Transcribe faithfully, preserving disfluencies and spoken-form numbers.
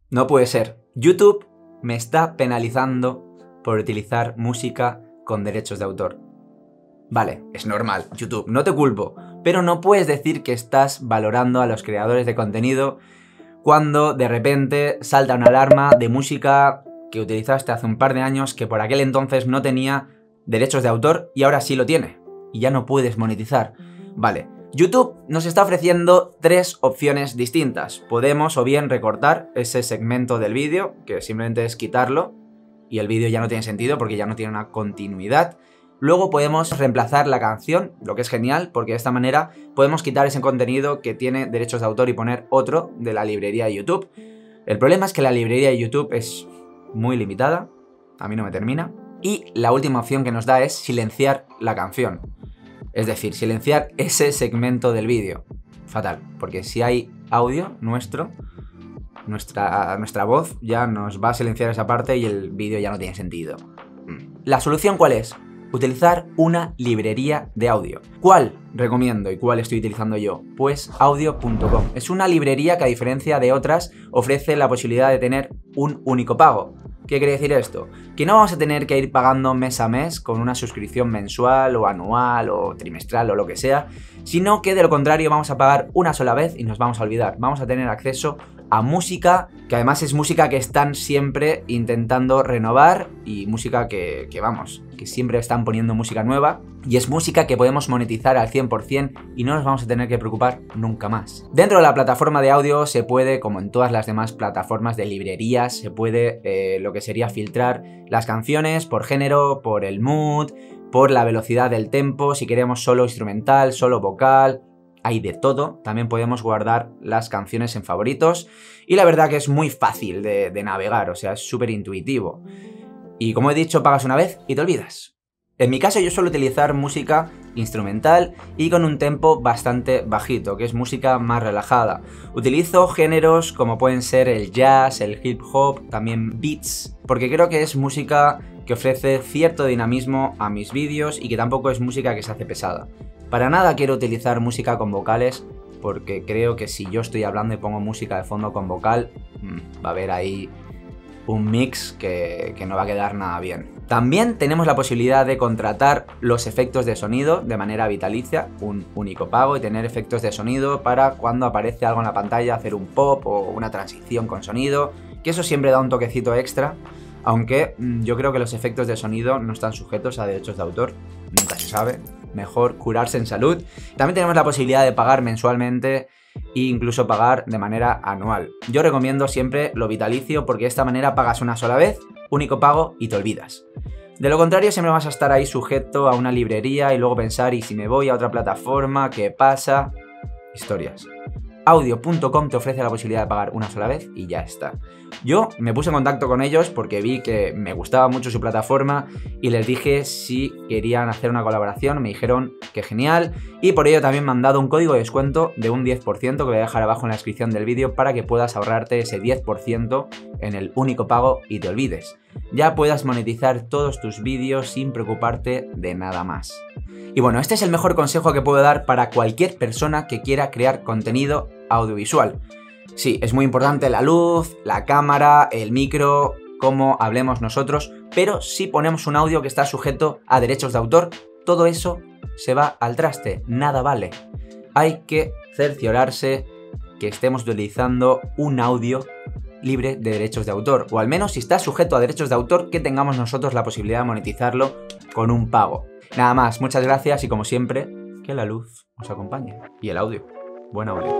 No puede ser. YouTube me está penalizando por utilizar música con derechos de autor. Vale, es normal, YouTube, no te culpo, pero no puedes decir que estás valorando a los creadores de contenido cuando de repente salta una alarma de música que utilizaste hace un par de años que por aquel entonces no tenía derechos de autor y ahora sí lo tiene y ya no puedes monetizar. Vale, YouTube nos está ofreciendo tres opciones distintas. Podemos o bien recortar ese segmento del vídeo, que simplemente es quitarlo y el vídeo ya no tiene sentido porque ya no tiene una continuidad. Luego podemos reemplazar la canción, lo que es genial, porque de esta manera podemos quitar ese contenido que tiene derechos de autor y poner otro de la librería de YouTube. El problema es que la librería de YouTube es muy limitada, a mí no me termina. Y la última opción que nos da es silenciar la canción. Es decir, silenciar ese segmento del vídeo. Fatal, porque si hay audio nuestro, nuestra, nuestra voz ya nos va a silenciar esa parte y el vídeo ya no tiene sentido. ¿La solución cuál es? Utilizar una librería de audio. ¿Cuál recomiendo y cuál estoy utilizando yo? Pues audio punto com. Es una librería que, a diferencia de otras, ofrece la posibilidad de tener un único pago. ¿Qué quiere decir esto? Que no vamos a tener que ir pagando mes a mes con una suscripción mensual o anual o trimestral o lo que sea, sino que de lo contrario vamos a pagar una sola vez y nos vamos a olvidar. Vamos a tener acceso a música, que además es música que están siempre intentando renovar y música que, que vamos, que siempre están poniendo música nueva y es música que podemos monetizar al cien por cien y no nos vamos a tener que preocupar nunca más. Dentro de la plataforma de audio se puede, como en todas las demás plataformas de librerías, se puede eh, lo que sería filtrar las canciones por género, por el mood, por la velocidad del tempo, si queremos solo instrumental, solo vocal. Hay de todo, también podemos guardar las canciones en favoritos y la verdad que es muy fácil de, de navegar, o sea, es súper intuitivo. Y como he dicho, pagas una vez y te olvidas. En mi caso yo suelo utilizar música instrumental y con un tempo bastante bajito, que es música más relajada. Utilizo géneros como pueden ser el jazz, el hip hop, también beats, porque creo que es música que ofrece cierto dinamismo a mis vídeos y que tampoco es música que se hace pesada. Para nada quiero utilizar música con vocales, porque creo que si yo estoy hablando y pongo música de fondo con vocal, va a haber ahí un mix que, que no va a quedar nada bien. También tenemos la posibilidad de contratar los efectos de sonido de manera vitalicia, un único pago, y tener efectos de sonido para cuando aparece algo en la pantalla, hacer un pop o una transición con sonido, que eso siempre da un toquecito extra, aunque yo creo que los efectos de sonido no están sujetos a derechos de autor, nunca se sabe. Mejor curarse en salud. También tenemos la posibilidad de pagar mensualmente e incluso pagar de manera anual. Yo recomiendo siempre lo vitalicio porque de esta manera pagas una sola vez, único pago y te olvidas. De lo contrario siempre vas a estar ahí sujeto a una librería y luego pensar, ¿y si me voy a otra plataforma? ¿Qué pasa? Historias. audio punto com te ofrece la posibilidad de pagar una sola vez y ya está. Yo me puse en contacto con ellos porque vi que me gustaba mucho su plataforma y les dije si querían hacer una colaboración, me dijeron que genial y por ello también me han dado un código de descuento de un diez por ciento que voy a dejar abajo en la descripción del vídeo para que puedas ahorrarte ese diez por ciento en el único pago y te olvides. Ya puedas monetizar todos tus vídeos sin preocuparte de nada más. Y bueno, este es el mejor consejo que puedo dar para cualquier persona que quiera crear contenido audiovisual. Sí, es muy importante la luz, la cámara, el micro, cómo hablemos nosotros, pero si ponemos un audio que está sujeto a derechos de autor, todo eso se va al traste, nada vale. Hay que cerciorarse que estemos utilizando un audio libre de derechos de autor, o al menos si está sujeto a derechos de autor, que tengamos nosotros la posibilidad de monetizarlo con un pago. Nada más, muchas gracias y como siempre, que la luz os acompañe. Y el audio. Buen audio.